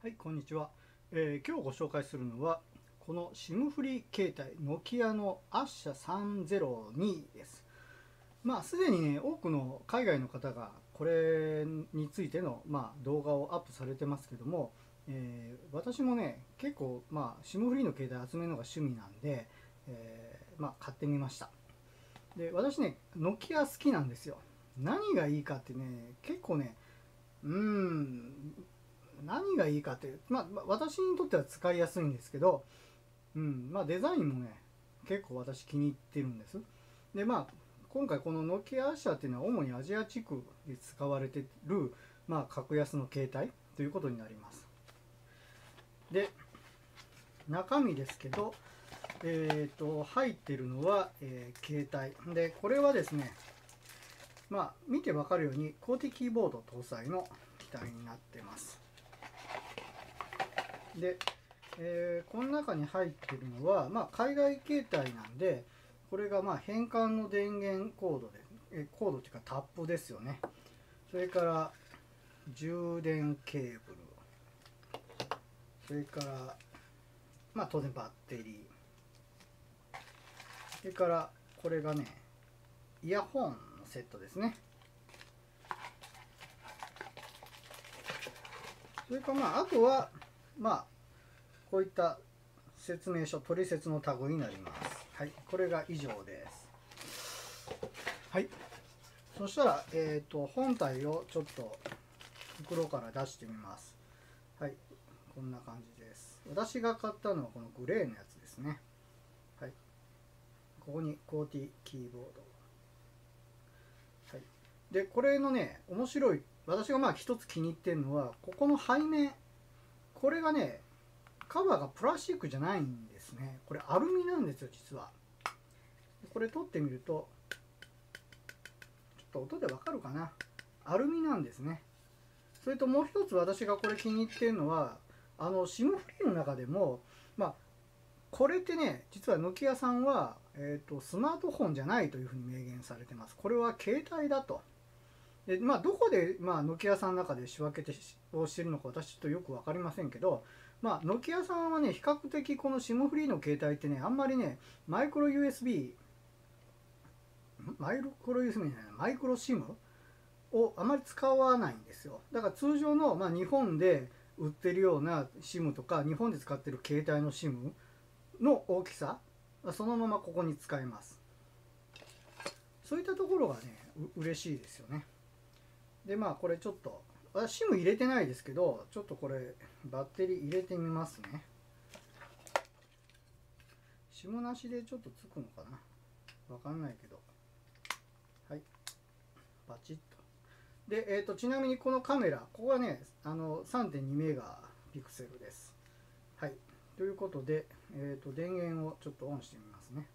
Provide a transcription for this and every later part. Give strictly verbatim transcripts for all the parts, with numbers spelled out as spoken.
はい、こんにちは、えー今日ご紹介するのはこの SIM フリー携帯ノキアのアッシャさんぜろにです。まあすでにね多くの海外の方がこれについての、まあ、動画をアップされてますけども、えー私もね結構、まあ、SIM フリーの携帯集めるのが趣味なんで、えーまあ、買ってみました。で私ねノキア好きなんですよ。何がいいかってね結構ねうーん何がいいかって、まあ、私にとっては使いやすいんですけど、うん、まあデザインもね、結構私気に入ってるんです。で、まあ、今回このノキアアッシャーっていうのは主にアジア地区で使われてる、まあ、格安の携帯ということになります。で、中身ですけど、えっ、と、入ってるのは、えー携帯。で、これはですね、まあ、見てわかるように、コーティキーボード搭載の機体になってます。で、えーこの中に入ってるのは、まあ、海外携帯なんで、これがまあ変換の電源コードで、えコードっていうかタップですよね。それから充電ケーブル、それから、まあ、当然バッテリー、それからこれがね、イヤホンのセットですね。それからまあ、あとは、まあ、こういった説明書、取説のタグになります。はい、これが以上です。はい。そしたら、えっと、本体をちょっと袋から出してみます。はい。こんな感じです。私が買ったのはこのグレーのやつですね。はい。ここにコーティキーボード。はい。で、これのね、面白い、私がまあ一つ気に入ってるのは、ここの背面。これがね、カバーがプラスチックじゃないんですね。これアルミなんですよ、実は。これ取ってみると、ちょっと音でわかるかな。アルミなんですね。それともう一つ私がこれ気に入ってるのは、あの SIM フリーの中でも、まあ、これってね、実はノキアさんは、えーと、スマートフォンじゃないというふうに明言されてます。これは携帯だと。で、まあ、どこで、まあ、ノキアさんの中で仕分けてをしてるのか私ちょっとよくわかりませんけど、まあ、ノキアさんはね、比較的この SIM フリーの携帯ってね、あんまりね、マイクロ ユーエスビー、マイクロ ユーエスビー じゃない、マイクロ SIM をあまり使わないんですよ。だから通常の、まあ、日本で売ってるような SIM とか日本で使ってる携帯の SIM の大きさ、そのままここに使えます。そういったところがねう嬉しいですよね。でまあこれちょっと私 SIM 入れてないですけど、ちょっとこれバッテリー入れてみますね。 SIM なしでちょっとつくのかな、わかんないけど、はい、バチッと。で、えーと、ちなみにこのカメラ、ここはね、あの さんてんにメガピクセルです。はい。ということで、えーと、電源をちょっとオンしてみますね。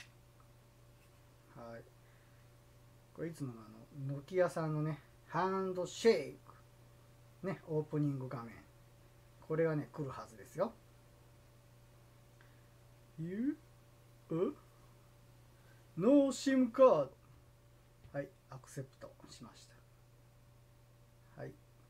はい。これいつものあの、ノキアさんのね、ハンドシェイク、ね、オープニング画面。これがね、来るはずですよ。You? うノーシムカード。はい、アクセプトしました。はい。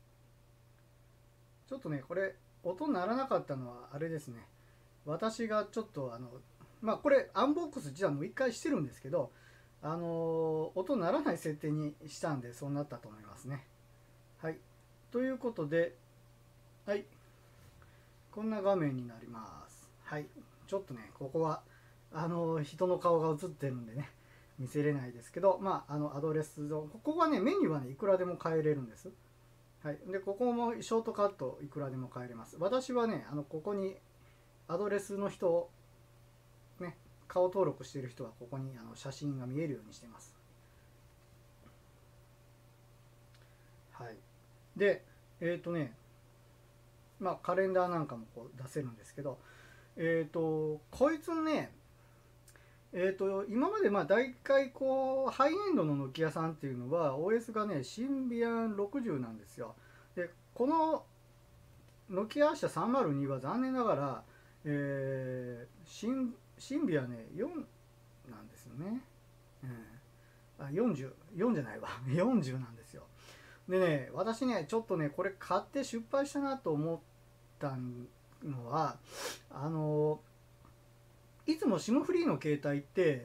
ちょっとね、これ、音鳴らなかったのはあれですね。私がちょっとあの、まあこれアンボックス実はもう一回してるんですけど、あの音鳴らない設定にしたんでそうなったと思いますね。はい。ということで、はい。こんな画面になります。はい。ちょっとね、ここは、あの人の顔が映ってるんでね、見せれないですけど、まあ、あの、アドレスの、ここはね、メニューはね、いくらでも変えれるんです。はい。で、ここもショートカットいくらでも変えれます。私はね、あの、ここにアドレスの人ね、顔登録している人はここにあの写真が見えるようにしてます。はい。で、えっ、ー、とね、まあカレンダーなんかもこう出せるんですけど、えっ、ー、と、こいつね、えっ、ー、と、今までまあ大体こう、ハイエンドのノキアさんっていうのは オーエス がね、シンビアンろくじゅうなんですよ。で、このノキアアッシャさんまるには残念ながら、えー、シンシンビアね、よんなんですよね。うん、あ、よんじゅう、よんじゃないわ。よんじゅうなんですよ。でね、私ね、ちょっとね、これ買って失敗したなと思ったのはあのいつも シム フリーの携帯って、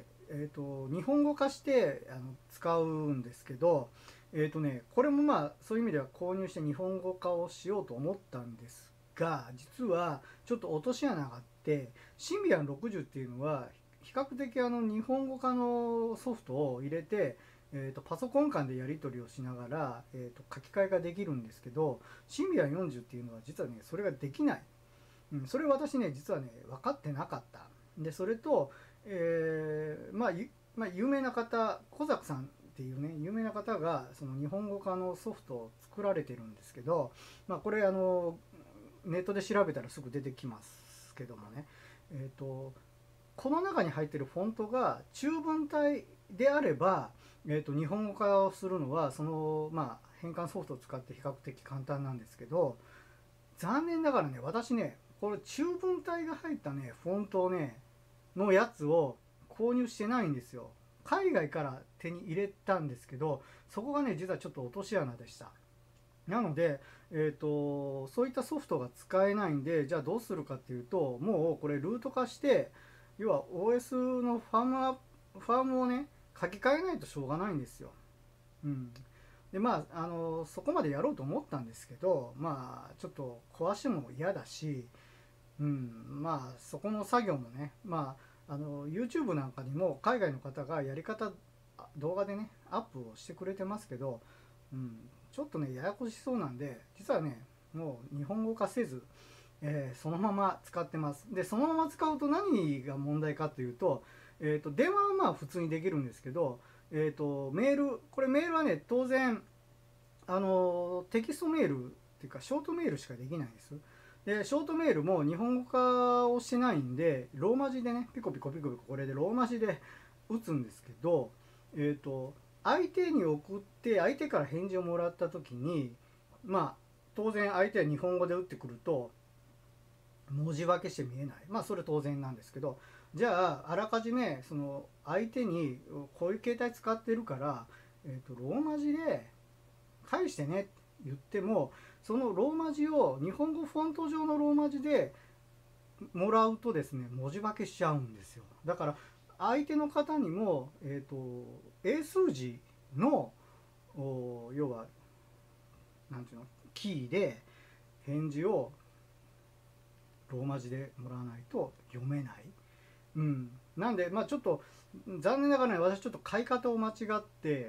えー、と日本語化してあの使うんですけど、えーとね、これもまあそういう意味では購入して日本語化をしようと思ったんですが、実はちょっと落とし穴があって、シンビアンろくじゅうっていうのは比較的あの日本語化のソフトを入れて、えー、とパソコン間でやり取りをしながら、えー、と書き換えができるんですけど、シンビアンよんじゅうっていうのは実はねそれができない、うん、それ私ね実はね分かってなかった。でそれと、えーまあ、まあ有名な方、小作さんっていうね有名な方がその日本語化のソフトを作られてるんですけど、まあ、これあのネットで調べたらすぐ出てきますけどもね、えーとこの中に入ってるフォントが中文体であれば、えー、と日本語化をするのはその、まあ、変換ソフトを使って比較的簡単なんですけど、残念ながらね私ねこれ中文体が入ったねフォントをねのやつを購入してないんですよ。海外から手に入れたんですけど、そこがね実はちょっと落とし穴でした。なので、えーと、そういったソフトが使えないんで、じゃあどうするかっていうと、もうこれルート化して、要は オーエス のファームアファームをね書き換えないとしょうがないんですよ。うん、でまああのそこまでやろうと思ったんですけど、まあちょっと壊しても嫌だし、うん、まあそこの作業もね、まああの YouTube なんかにも海外の方がやり方動画でねアップをしてくれてますけど、うん、ちょっとねややこしそうなんで、実はねもう日本語化せず、えーそのまま使ってます。でそのまま使うと何が問題かというと、えーと電話はまあ普通にできるんですけど、えーとメールこれメールはね当然あのテキストメールっていうかショートメールしかできないんです。でショートメールも日本語化をしてないんでローマ字でねピコピコピコピコこれでローマ字で打つんですけど、えっ、と相手に送って相手から返事をもらった時に、まあ当然相手は日本語で打ってくると文字分けして見えない、まあそれ当然なんですけど、じゃああらかじめその相手にこういう携帯使ってるから、えー、とローマ字で返してねって言っても、そのローマ字を日本語フォント上のローマ字でもらうとですね文字化けしちゃうんですよ。だから相手の方にも、えー、と英数字の要はなんていうのキーで返事をローマ字でもらわないと読めない。うん、なんでまあちょっと残念ながらね私ちょっと買い方を間違って、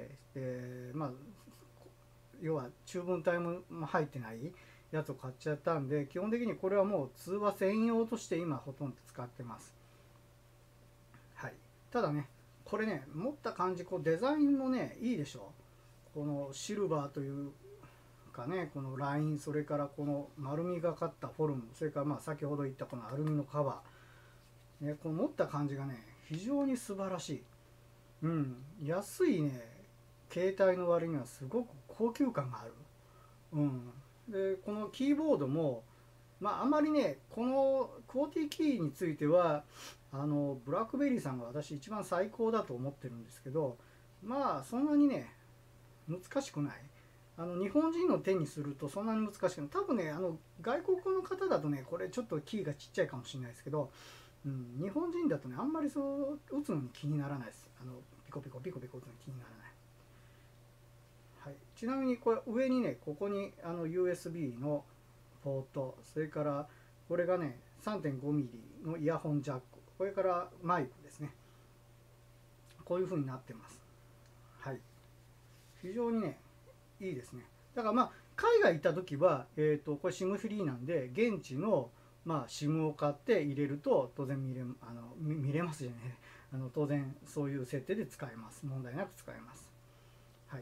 えー、まあ要は中文体も入ってないやつを買っちゃったんで、基本的にこれはもう通話専用として今ほとんど使ってます。はい、ただねこれね持った感じこうデザインもねいいでしょ。このシルバーというかねこのライン、それからこの丸みがかったフォルム、それからまあ先ほど言ったこのアルミのカバー、ね、この持った感じがね非常に素晴らしい。うん、安いね携帯の割にはすごく高級感がある。うん、でこのキーボードも、まあ、あんまりねこのクオーティキーについてはあのブラックベリーさんが私一番最高だと思ってるんですけど、まあそんなにね難しくない。あの日本人の手にするとそんなに難しくない。多分ねあの外国の方だとねこれちょっとキーがちっちゃいかもしれないですけど、うん、日本人だとねあんまりそう打つのに気にならないです。あのピコピコピコピコ打つのに気にならない。はい、ちなみにこれ上にねここにあの ユーエスビー のポート、それからこれがね さんてんごミリ のイヤホンジャック、これからマイクですね、こういう風になってます。はい、非常にねいいですね。だからまあ海外行った時は、えー、とこれ シム フリーなんで現地の、まあ、SIM を買って入れると当然見れあの見れますじゃねあの当然そういう設定で使えます。問題なく使えます。はい、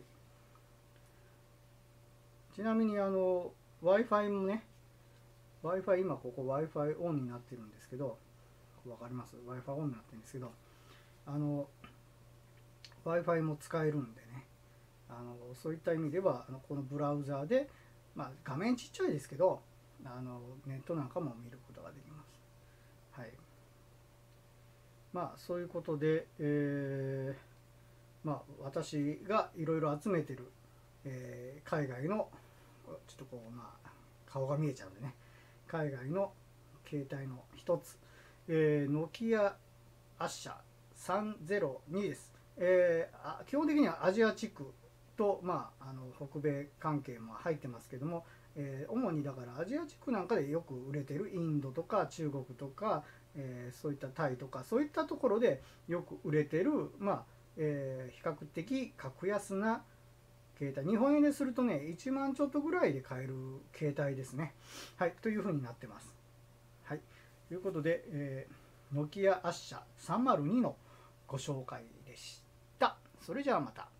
ちなみにあの Wi-Fi もね Wi-Fi 今ここ Wi-Fi オンになってるんですけど、分かります？ Wi-Fi オンになってるんですけど、あの Wi-Fi も使えるんでね、あのそういった意味ではあのこのブラウザーで、まあ、画面ちっちゃいですけどあのネットなんかも見ることができます。はい、まあそういうことで、えー、まあ私がいろいろ集めてる、えー、海外のちょっとこうまあ顔が見えちゃうんでね、 海外の携帯の一つ、えー、ノキアアッシャさんぜろにです。えー、基本的にはアジア地区と、まあ、あの北米関係も入ってますけども、えー、主にだからアジア地区なんかでよく売れてるインドとか中国とか、えー、そういったタイとかそういったところでよく売れてる、まあえー、比較的格安な携帯、日本円でするとねいちまんちょっとぐらいで買える携帯ですね。はいというふうになってます。はいということで、えー、ノキアアッシャさんまるにのご紹介でした。それじゃあまた。